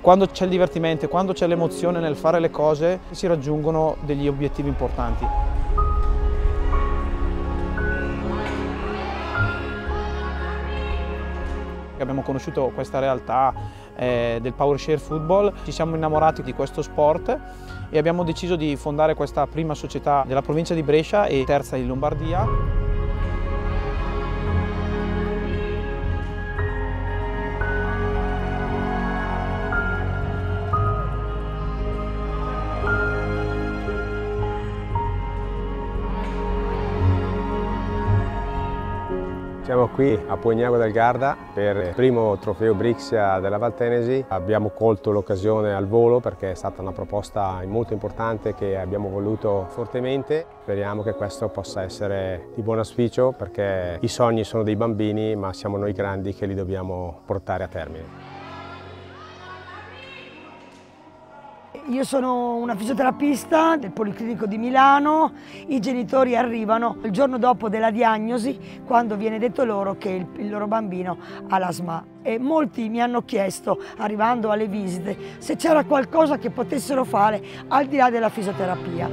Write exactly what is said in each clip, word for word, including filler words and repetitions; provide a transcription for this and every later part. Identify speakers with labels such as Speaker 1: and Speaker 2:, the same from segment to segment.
Speaker 1: Quando c'è il divertimento, quando c'è l'emozione nel fare le cose, si raggiungono degli obiettivi importanti. Abbiamo conosciuto questa realtà eh, del PowerShare Football, ci siamo innamorati di questo sport e abbiamo deciso di fondare questa prima società della provincia di Brescia e terza in Lombardia.
Speaker 2: Siamo qui a Pugnago del Garda per il primo trofeo Brixia della Valtenesi. Abbiamo colto l'occasione al volo perché è stata una proposta molto importante che abbiamo voluto fortemente. Speriamo che questo possa essere di buon auspicio perché i sogni sono dei bambini, ma siamo noi grandi che li dobbiamo portare a termine.
Speaker 3: Io sono una fisioterapista del Policlinico di Milano, i genitori arrivano il giorno dopo della diagnosi quando viene detto loro che il, il loro bambino ha l'asma e molti mi hanno chiesto, arrivando alle visite, se c'era qualcosa che potessero fare al di là della fisioterapia.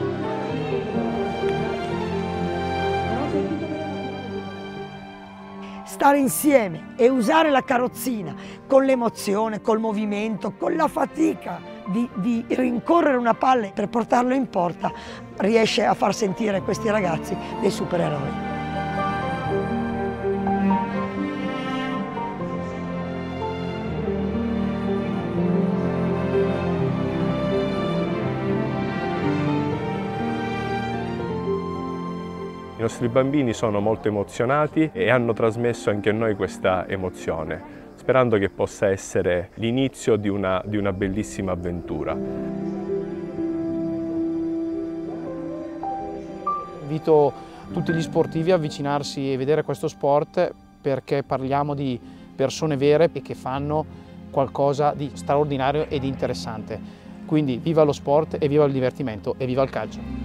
Speaker 3: Stare insieme e usare la carrozzina con l'emozione, col movimento, con la fatica di, di rincorrere una palla per portarlo in porta riesce a far sentire questi ragazzi dei supereroi.
Speaker 4: I nostri bambini sono molto emozionati e hanno trasmesso anche a noi questa emozione, sperando che possa essere l'inizio di una, di una bellissima avventura.
Speaker 1: Invito tutti gli sportivi a avvicinarsi e vedere questo sport perché parliamo di persone vere e che fanno qualcosa di straordinario e di interessante. Quindi viva lo sport e viva il divertimento e viva il calcio!